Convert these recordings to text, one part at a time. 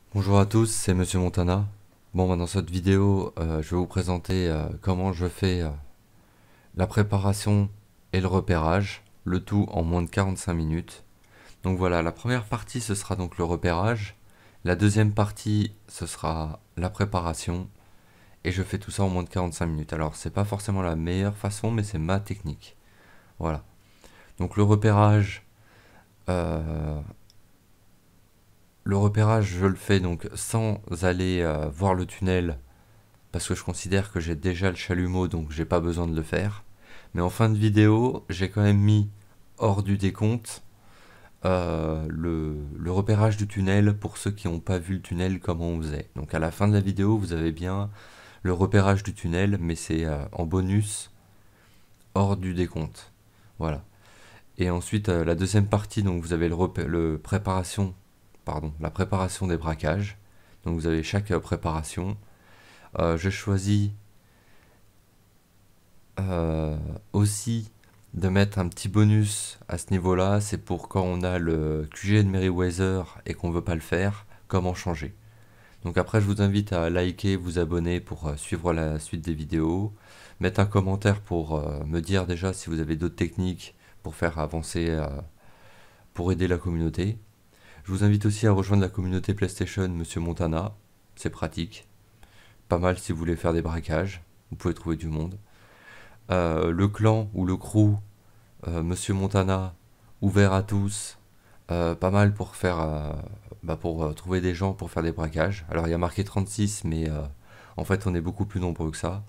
Bonjour à tous, c'est Monsieur Montana. Bon, dans cette vidéo, je vais vous présenter comment je fais la préparation et le repérage, le tout en moins de 45 minutes. Donc voilà, la première partie, ce sera donc le repérage. La deuxième partie, ce sera la préparation. Et je fais tout ça en moins de 45 minutes. Alors, c'est pas forcément la meilleure façon, mais c'est ma technique. Voilà. Donc le repérage... je le fais donc sans aller voir le tunnel parce que je considère que j'ai déjà le chalumeau, donc j'ai pas besoin de le faire. Mais en fin de vidéo, j'ai quand même mis hors du décompte le repérage du tunnel pour ceux qui n'ont pas vu le tunnel, comment on faisait. Donc à la fin de la vidéo, vous avez bien le repérage du tunnel, mais c'est en bonus hors du décompte. Voilà. Et ensuite, la deuxième partie, donc vous avez la préparation des braquages. Donc vous avez chaque préparation. Je choisis aussi de mettre un petit bonus à ce niveau-là. C'est pour quand on a le QG de Merryweather et qu'on ne veut pas le faire, comment changer. Donc après, je vous invite à liker, vous abonner pour suivre la suite des vidéos. Mettre un commentaire pour me dire déjà si vous avez d'autres techniques pour faire avancer, pour aider la communauté. Je vous invite aussi à rejoindre la communauté PlayStation Monsieur Montana, c'est pratique. Pas mal si vous voulez faire des braquages, vous pouvez trouver du monde. Le clan ou le crew Monsieur Montana, ouvert à tous, pas mal pour faire, pour trouver des gens pour faire des braquages. Alors il y a marqué 36, mais en fait on est beaucoup plus nombreux que ça.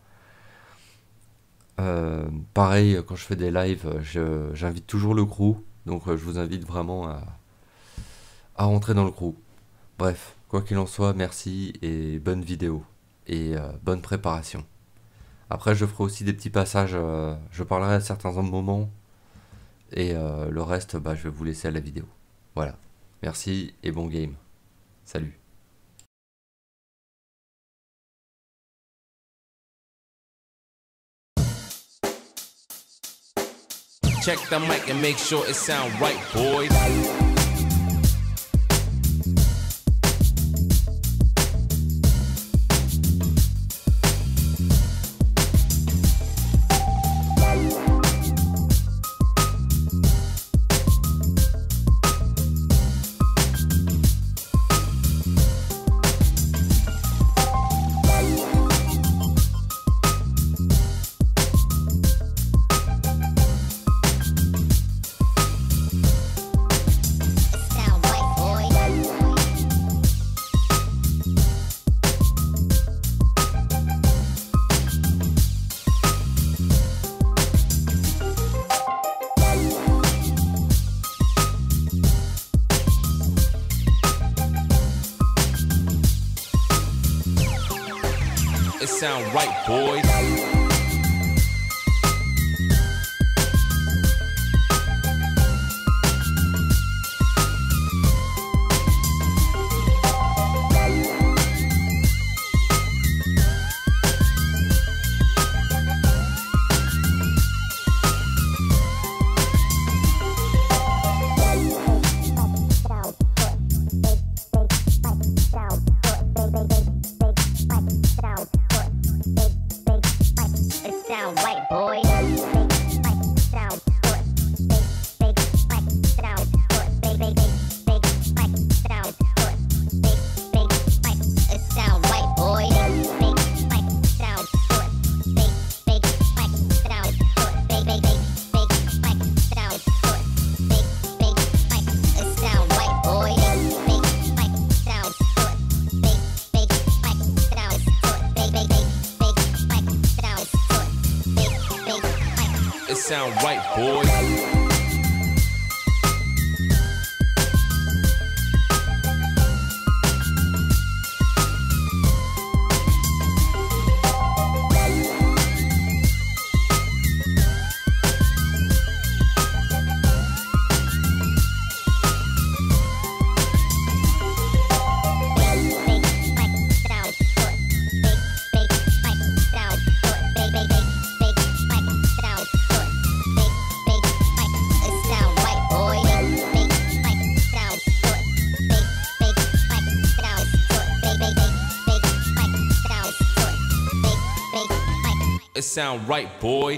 Pareil, quand je fais des lives, j'invite toujours le crew, donc je vous invite vraiment à rentrer dans le crew. Bref, quoi qu'il en soit, merci et bonne vidéo et bonne préparation. Après, je ferai aussi des petits passages, je parlerai à certains moments et le reste, je vais vous laisser à la vidéo. Voilà, merci et bon game. Salut. Check the mic and make sure it sound right, boys. It sound right, boys. It sound right, boys. it sound right, boy.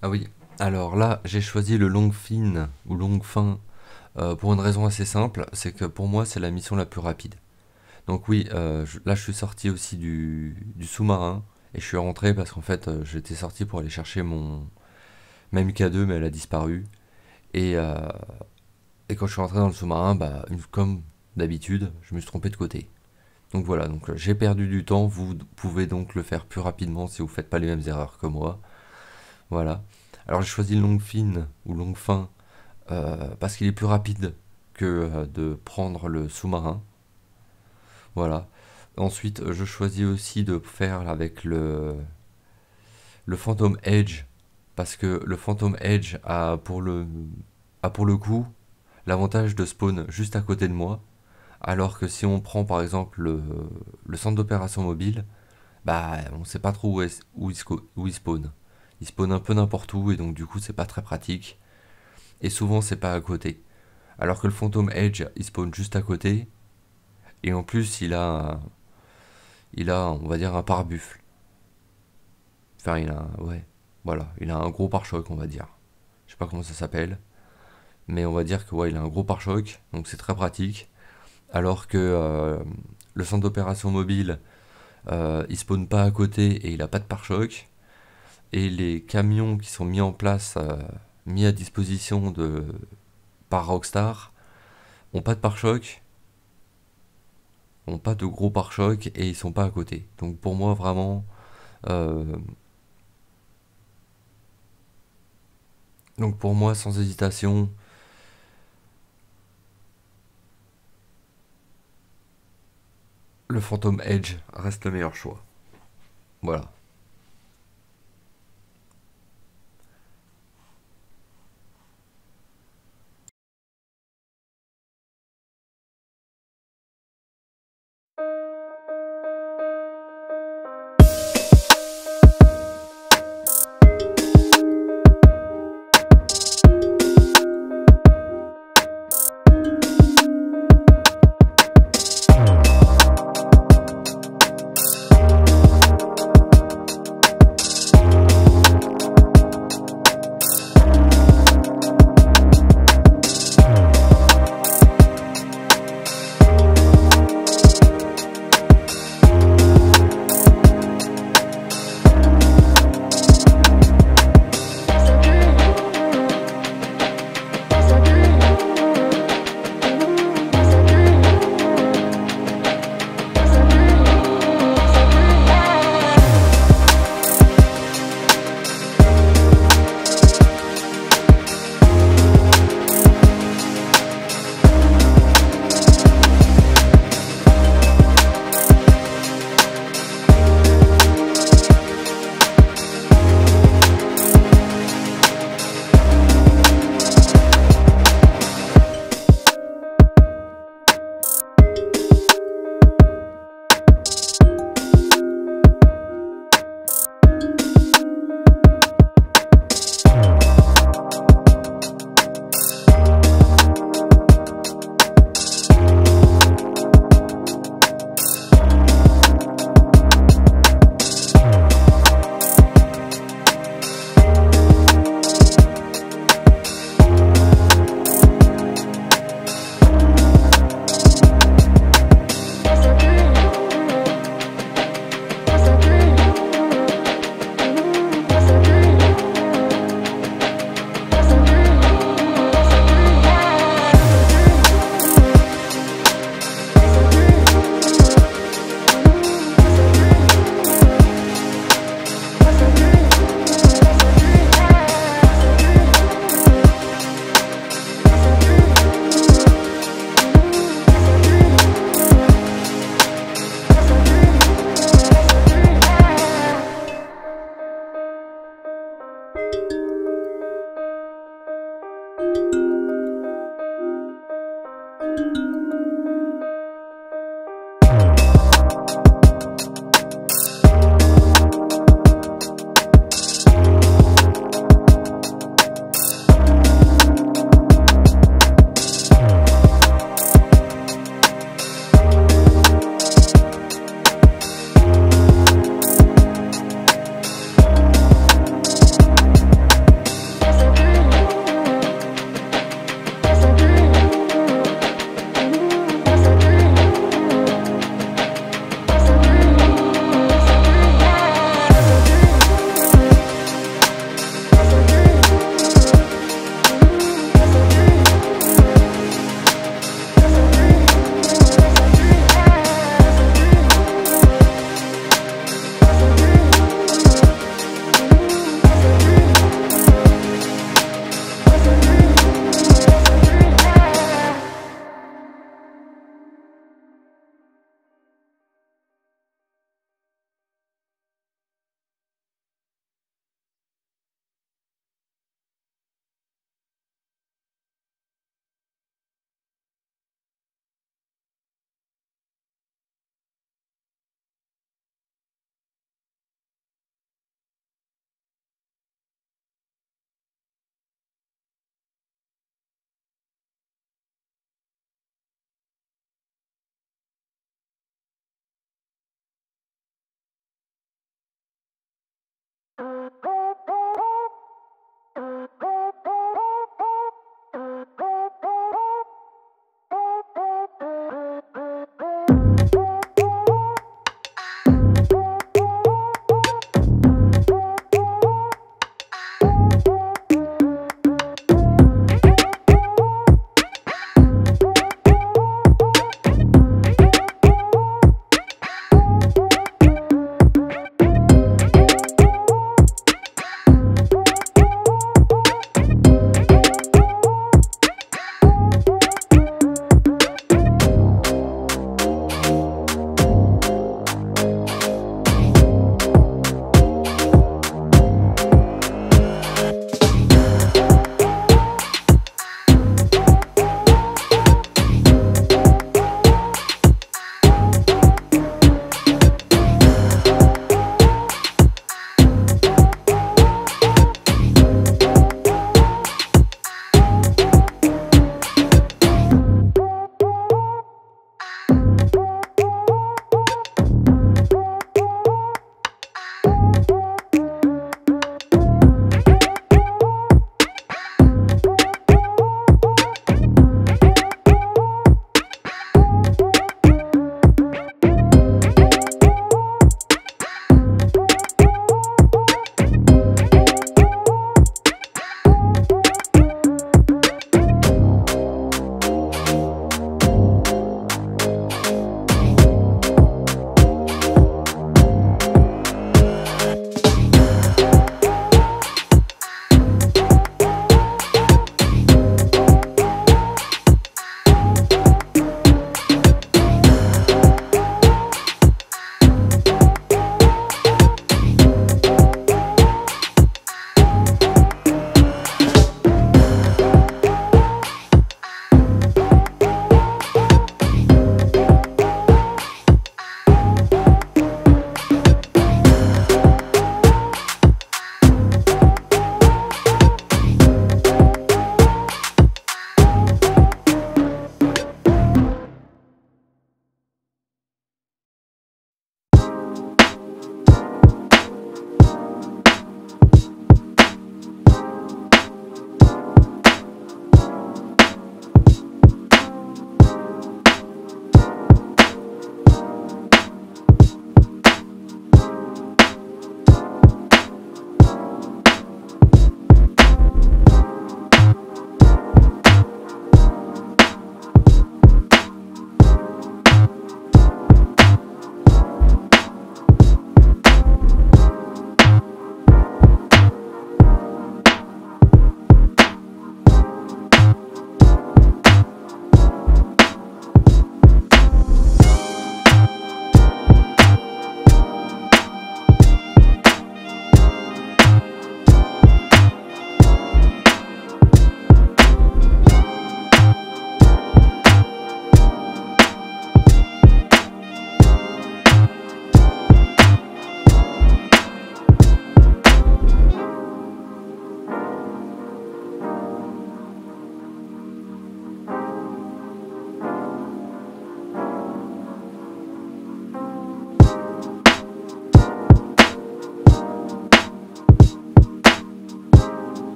Ah oui, alors là, j'ai choisi le longue fin ou longue fin pour une raison assez simple, c'est que pour moi, c'est la mission la plus rapide. Donc oui, là, je suis sorti aussi du sous-marin et je suis rentré parce qu'en fait, j'étais sorti pour aller chercher ma MK2, mais elle a disparu. Et, euh, et quand je suis rentré dans le sous-marin, bah, comme d'habitude, je me suis trompé de côté. Donc voilà, donc j'ai perdu du temps, vous pouvez donc le faire plus rapidement si vous faites pas les mêmes erreurs que moi. Voilà. Alors j'ai choisi le longue fin ou longue fin parce qu'il est plus rapide que de prendre le sous-marin. Voilà. Ensuite, je choisis aussi de faire avec le Phantom Edge parce que le Phantom Edge a pour le coup l'avantage de spawn juste à côté de moi. Alors que si on prend par exemple le centre d'opération mobile, bah on sait pas trop où il spawn. Il spawn un peu n'importe où et donc du coup c'est pas très pratique. Et souvent c'est pas à côté. Alors que le Phantom Edge il spawn juste à côté. Et en plus il a on va dire un pare-buffle. Enfin ouais, voilà, il a un gros pare-choc on va dire. Je sais pas comment ça s'appelle. Mais on va dire que ouais il a un gros pare-choc, donc c'est très pratique. Alors que le centre d'opération mobile il spawn pas à côté et il a pas de pare-choc. Et les camions qui sont mis en place, mis à disposition par Rockstar, ont pas de pare-choc, ont pas de gros pare-choc et ils sont pas à côté. Donc pour moi vraiment, euh, donc pour moi sans hésitation, le Phantom Edge reste le meilleur choix. Voilà.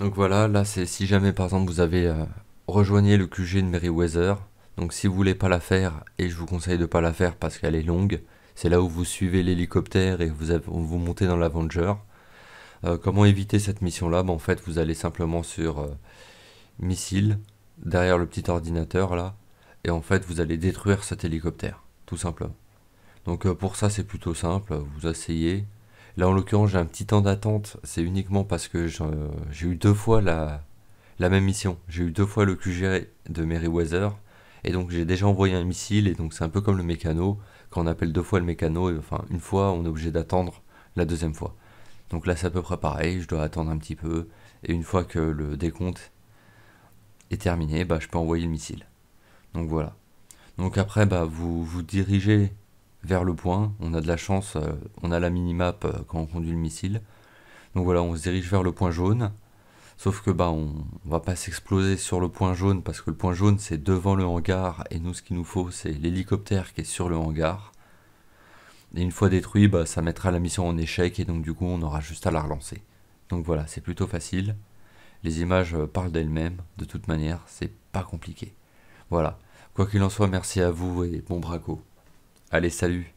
Donc voilà, là c'est si jamais par exemple vous avez rejoignez le QG de Meriwether. Donc si vous voulez pas la faire, et je vous conseille de pas la faire parce qu'elle est longue, c'est là où vous suivez l'hélicoptère et vous montez dans l'Avenger. Comment éviter cette mission-là? En fait, vous allez simplement sur missile, derrière le petit ordinateur là, et en fait vous allez détruire cet hélicoptère, tout simplement. Donc pour ça c'est plutôt simple, vous asseyez. Là en l'occurrence j'ai un petit temps d'attente, c'est uniquement parce que j'ai eu deux fois la même mission. J'ai eu deux fois le QG de Meriwether, et donc j'ai déjà envoyé un missile, et donc c'est un peu comme le mécano, quand on appelle deux fois le mécano, et enfin une fois on est obligé d'attendre la deuxième fois. Donc là c'est à peu près pareil, je dois attendre un petit peu, et une fois que le décompte est terminé, je peux envoyer le missile. Donc voilà. Donc après, vous vous dirigez vers le point. On a de la chance, on a la minimap quand on conduit le missile. Donc voilà, on se dirige vers le point jaune. Sauf que on va pas s'exploser sur le point jaune parce que le point jaune c'est devant le hangar et nous ce qu'il nous faut c'est l'hélicoptère qui est sur le hangar. Et une fois détruit, ça mettra la mission en échec et donc du coup on aura juste à la relancer. Donc voilà, c'est plutôt facile. Les images parlent d'elles-mêmes, de toute manière, c'est pas compliqué. Voilà. Quoi qu'il en soit, merci à vous et bon braco. Allez, salut!